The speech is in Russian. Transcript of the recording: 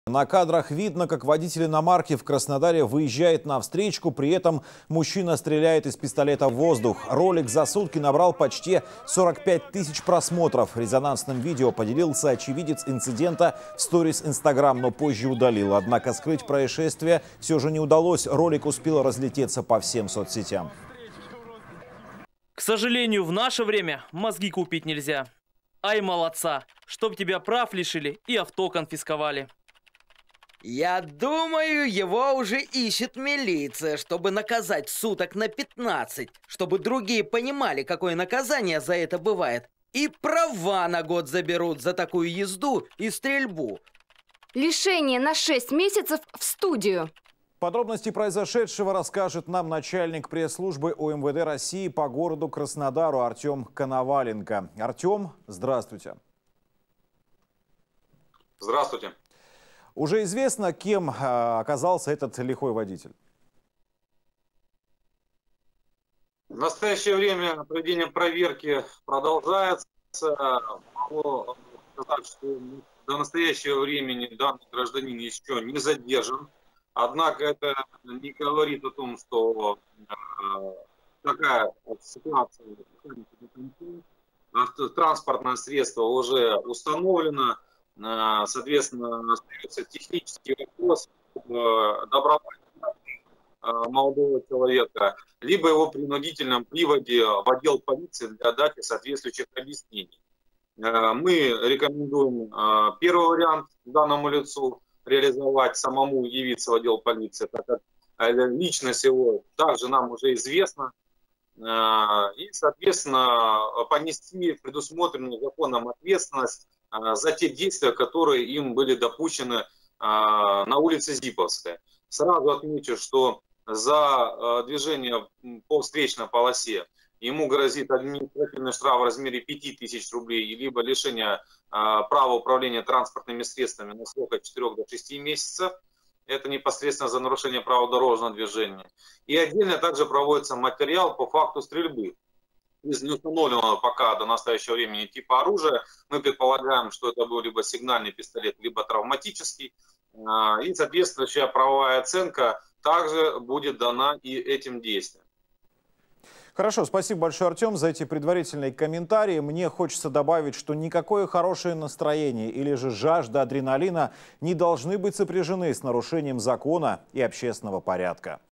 На кадрах видно, как водитель иномарки в Краснодаре выезжает на встречку, при этом мужчина стреляет из пистолета в воздух. Ролик за сутки набрал почти 45 тысяч просмотров. Резонансным видео поделился очевидец инцидента в сторис Instagram, но позже удалил. Однако скрыть происшествие все же не удалось. Ролик успел разлететься по всем соцсетям. К сожалению, в наше время мозги купить нельзя. Ай, молодца, чтоб тебя прав лишили и авто конфисковали. Я думаю, его уже ищет милиция, чтобы наказать суток на 15, чтобы другие понимали, какое наказание за это бывает. И права на год заберут за такую езду и стрельбу. Лишение на 6 месяцев в студию. Подробности произошедшего расскажет нам начальник пресс-службы УМВД России по городу Краснодару Артем Коноваленко. Артем, здравствуйте. Здравствуйте. Уже известно, кем оказался этот лихой водитель? В настоящее время проведение проверки продолжается. Могу сказать, что до настоящего времени данный гражданин еще не задержан. Однако это не говорит о том, что такая ситуация, транспортное средство уже установлено. Соответственно, остается технический вопрос добровольного молодого человека, либо его принудительном приводе в отдел полиции для дачи соответствующих объяснений. Мы рекомендуем первый вариант данному лицу реализовать, самому явиться в отдел полиции, так как личность его также нам уже известна. И, соответственно, понести предусмотренную законом ответственность за те действия, которые им были допущены на улице Зиповской. Сразу отмечу, что за движение по встречной полосе ему грозит административный штраф в размере 5000 рублей, либо лишение права управления транспортными средствами на срок от 4 до 6 месяцев. Это непосредственно за нарушение правил дорожного движения. И отдельно также проводится материал по факту стрельбы. Из неустановленного пока до настоящего времени типа оружия мы предполагаем, что это был либо сигнальный пистолет, либо травматический. И соответствующая правовая оценка также будет дана и этим действиям. Хорошо, спасибо большое, Артем, за эти предварительные комментарии. Мне хочется добавить, что никакое хорошее настроение или же жажда адреналина не должны быть сопряжены с нарушением закона и общественного порядка.